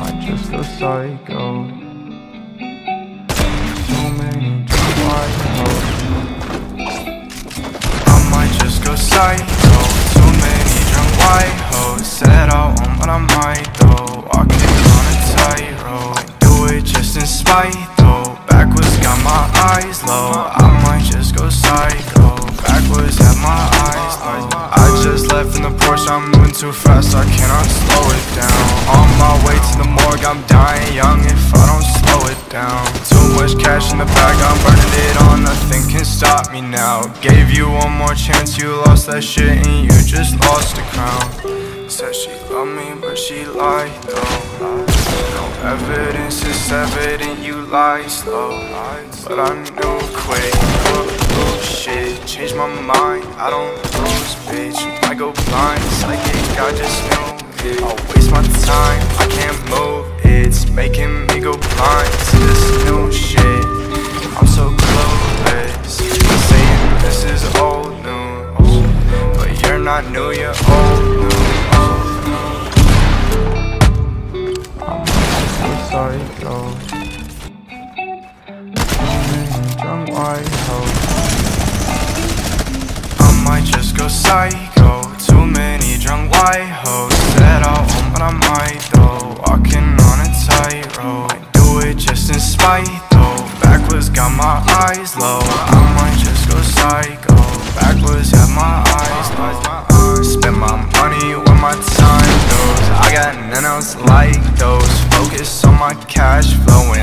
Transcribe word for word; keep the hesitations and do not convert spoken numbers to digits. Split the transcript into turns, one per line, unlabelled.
might just go psycho. Too many drunk white hoes. I might just go psycho. Too many drunk white hoes. Said I won't, but I might though. Walking on a tightrope. I do it just in spite though. Backwards got my eyes low. I might just go psycho. Backwards have my eyes low. I just left in the Porsche, I'm moving too fast, I cannot slow it down. On my way to the morgue, I'm dying young if I don't slow it down. Too much cash in the bag, I'm burning it all, nothing can stop me now. Gave you one more chance, you lost that shit and you just lost the crown. Said she loved me, but she lied though. No evidence, it's evident you lie slow. But I knew quick, oh shit, changed my mind, I don't lose, bitch. I go blind, psychic, I just knew it. I'll waste my time, I can't move, it's making me go blind to this new shit. I'm so clueless, saying this is old news, but you're not new, you're old news. Psycho. Too many drunk white hoes. I might just go psycho. Too many drunk white hoes. Said I won't, but I might though. Walking on a tightrope. I do it just in spite though. Backwards got my eyes low. I might just go psycho. Backwards have my eyes low. Spend my money where my time goes. I got none else like those. Focus on my cash flow